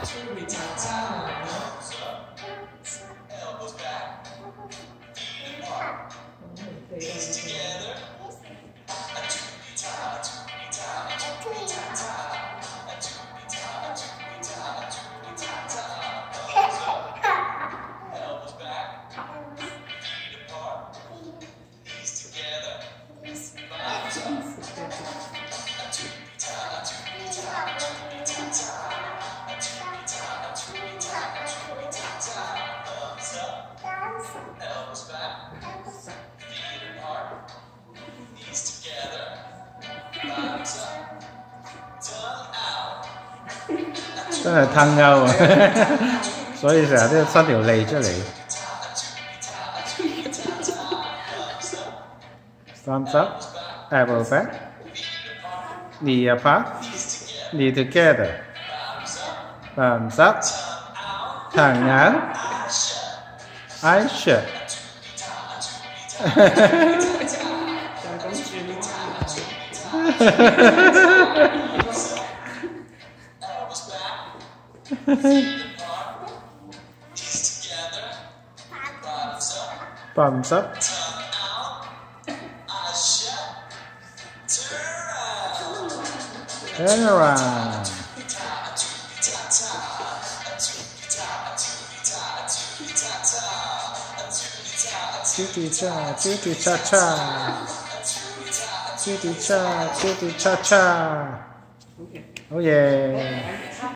Elbows back. Feet apart. Knees together. A toopy-ta, a toopy-ta, a toopy-ta-ta. A toopy-ta, a toopy-ta, a toopy-ta-ta. Thumbs up. Elbows back. Feet apart. Knees together. Thumbs up. A toopy-ta, a toopy-ta, a toopy-ta-ta. A toopy-ta, a toopy-ta, a toopy-ta-ta. Thumbs up. Elbows back. Feet apart. Knees together. Thumbs up. Tongue out. 真係吞勾啊！所以成日都要伸條脷出嚟。Thumbs up, elbow back, knee apart, knee together. Thumbs up, tongue out, eyes shut. ，Thumbs up, turn around. Choo-choo-cha, choo-choo-cha-cha. Choo-choo-cha, choo-choo-cha-cha. Oh yeah.